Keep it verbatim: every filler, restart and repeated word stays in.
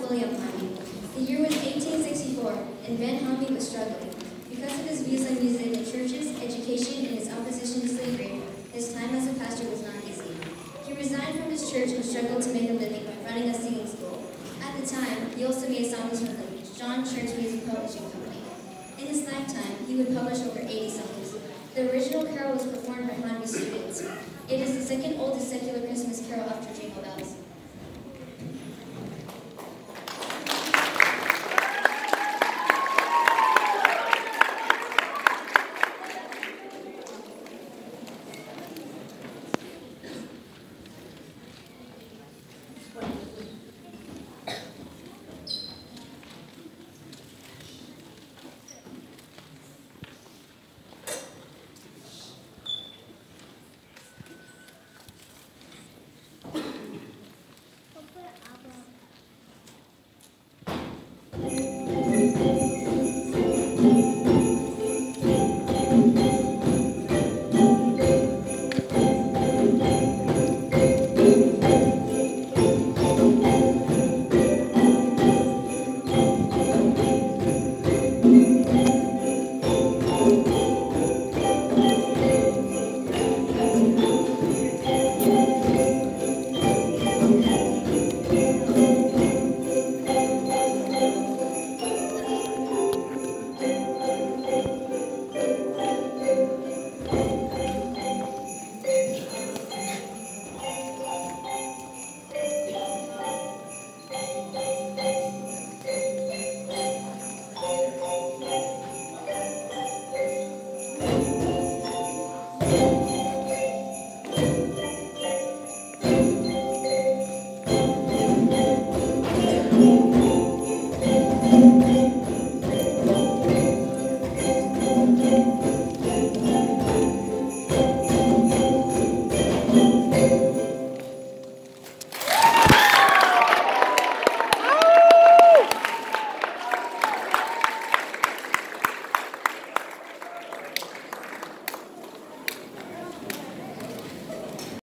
fully on Hamby. The year was eighteen sixty-four, and Van Hamby was struggling. Because of his views on music and churches, education, and his opposition to slavery, his time as a pastor was not easy. He resigned from his church and struggled to make a living by running a singing school. At the time, he also made songs for the John Church Music Publishing Company. In his lifetime, he would publish over eighty songs. The original carol was performed by Hamby students. It is the second oldest secular Christmas carol after Jingle Bells.